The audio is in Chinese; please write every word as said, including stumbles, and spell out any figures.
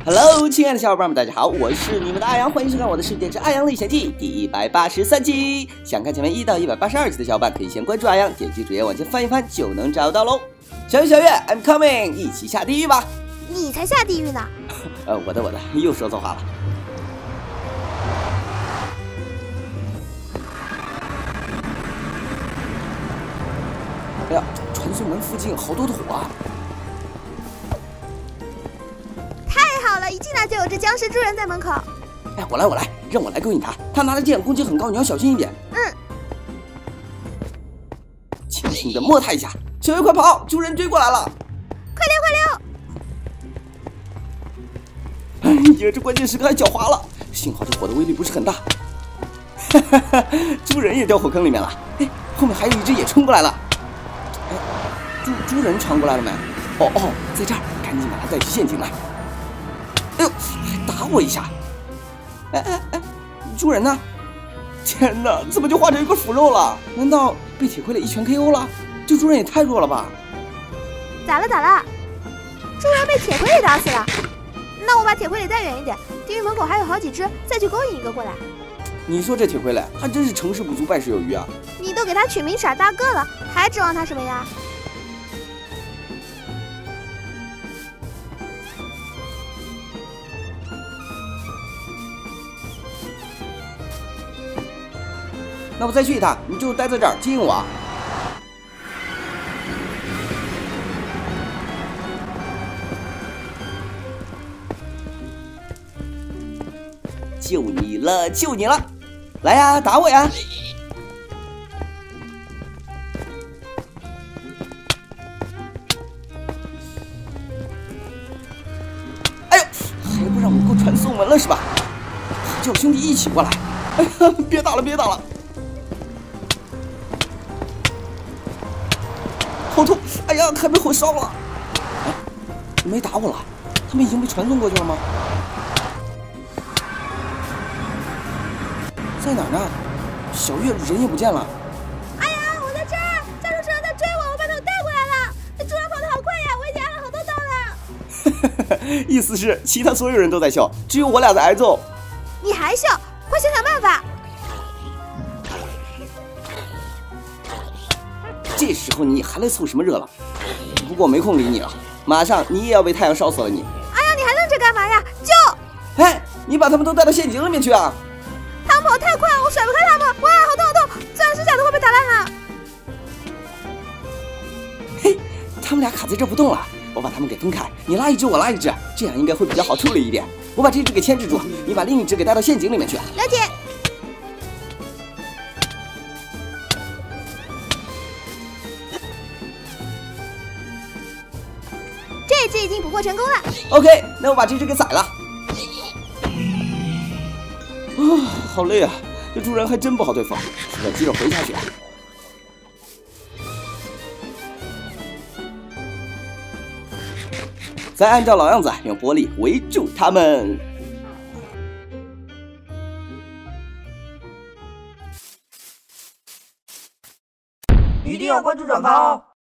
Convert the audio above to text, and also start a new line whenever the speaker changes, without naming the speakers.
Hello， 亲爱的小伙伴们，大家好，我是你们的阿阳，欢迎收看我的《世界之阿阳历险记》第一百八十三集。想看前面一到一百八十二集的小伙伴，可以先关注阿阳，点击主页往前翻一翻就能找到喽。小月小月 ，I'm coming， 一起下地狱吧！
你才下地狱呢！
呃，我的我的，又说错话了。哎呀，传送门附近好多的火啊！
太好了，一进来就有只僵尸猪人在门口。
哎，我来我来，让我来勾引他。他拿的剑攻击很高，你要小心一点。
嗯。
轻轻的摸他一下，小月快跑，猪人追过来了！
快溜
快溜！哎呀，这关键时刻还脚滑了，幸好这火的威力不是很大。哈哈哈，猪人也掉火坑里面了。哎，后面还有一只也冲过来了。哎，猪猪人传过来了没？哦哦，在这儿，赶紧把他带去陷阱来。哎呦，还打我一下！哎哎哎，猪人呢？天哪，怎么就化成一个腐肉了？难道被铁傀儡一拳 K O 了？这猪人也太弱了吧！
咋了咋了？猪人被铁傀儡打死了。那我把铁傀儡带远一点，地狱门口还有好几只，再去勾引一个过来。
你说这铁傀儡还真是成事不足败事有余啊！
你都给他取名傻大个了，还指望他什么呀？
那我再去一趟，你就待在这儿接应我。就你了，就你了，来呀，打我呀！哎呦，还不让我过传送门了是吧？叫兄弟一起过来！哎呀，别打了，别打了！好痛！哎呀，快被火烧了！哎，没打我了，他们已经被传送过去了吗？在哪儿呢？小月人也不见了。
哎呀，我在这儿！加速车在追我，我把他们带过来了。这猪人跑得好快呀，我已经挨了好多刀了。
意思是其他所有人都在笑，只有我俩在挨揍。
你还笑？快想想办法！
这时候你还来凑什么热闹？不过没空理你了，马上你也要被太阳烧死了你。
哎呀，你还愣着干嘛呀？救！
哎，你把他们都带到陷阱里面去啊！
他们跑太快，我甩不开他们！哇，好痛好痛！钻石甲都快被打烂了。
嘿，他们俩卡在这不动了，我把他们给分开，你拉一只，我拉一只，这样应该会比较好处理一点。我把这只给牵制住，你把另一只给带到陷阱里面去。
了解。这只已经捕获成功了。
OK， 那我把这只给宰了。啊，好累啊！这猪人还真不好对付，要急着回下去。再按照老样子，用玻璃围住他们。
一定要关注转发哦！